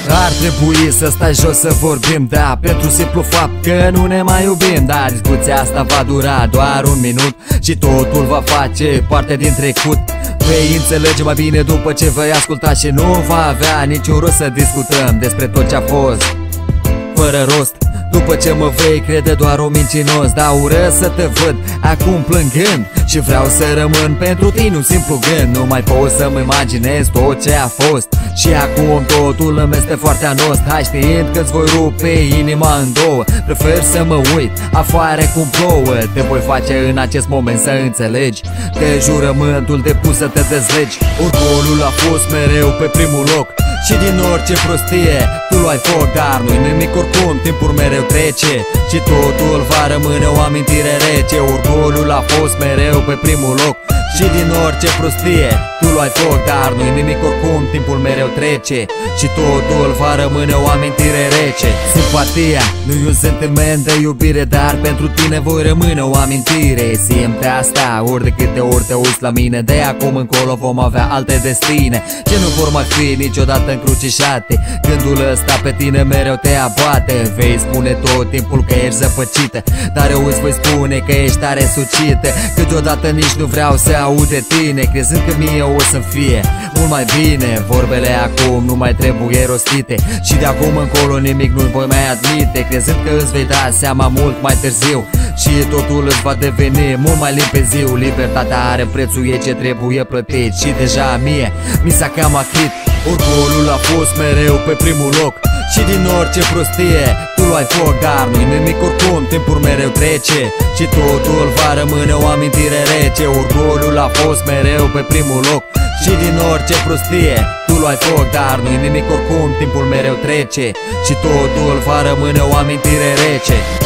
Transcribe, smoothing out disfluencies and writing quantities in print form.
Ar trebui să stai jos să vorbim, da, pentru simplu fapt că nu ne mai iubim. Dar discuția asta va dura doar un minut și totul va face parte din trecut. Vei înțelege mai bine după ce vei asculta și nu va avea niciun rost să discutăm despre tot ce a fost fără rost. După ce mă vei crede doar o mincinos, dar urăsc să te văd acum plângând și vreau să rămân pentru tine un simplu gând. Nu mai pot să-mi imaginez tot ce a fost și acum totul îmi este foarte anost. Hai știind că-ți voi rupe inima în două, prefer să mă uit afară cum plouă. Te voi face în acest moment să înțelegi că jurământul depus să te dezlegi. Orgolul a fost mereu pe primul loc și din orice prostie tu luai foc, dar nu-i nimic oricum, timpul mereu trece și totul va rămâne o amintire rece. Orgolul a fost mereu pe primul loc și din orice prostie tu luai foc, dar nu-i nimic oricum, timpul mereu trece și totul va rămâne o amintire rece. Simpatia nu-i un sentiment de iubire, dar pentru tine voi rămâne o amintire. Simte asta ori de câte ori te uiți la mine, de acum încolo vom avea alte destine ce nu vor mai fi niciodată încrucișate. Gândul ăsta pe tine mereu te abate. Vei spune tot timpul că ești zăpăcită, dar eu îți voi spune că ești tare sucită. Câteodată nici nu vreau să aud de tine, crezând că mie o să-mi fie mult mai bine. Vorbele acum nu mai trebuie rostite și de acum încolo nimic nu voi mai admite, crezând că îți vei da seama mult mai târziu și totul îți va deveni mult mai limpeziu. Libertatea are prețul ei ce trebuie plătit și deja mie mi s-a cam acrit. Orgolul a fost mereu pe primul loc și din orice prostie tu luai foc, dar nu-i nimic oricum, timpul mereu trece și totul va rămâne o amintire rece. Orgolul a fost mereu pe primul loc și din orice prostie tu luai foc, dar nu-i nimic oricum, timpul mereu trece și totul va rămâne o amintire rece.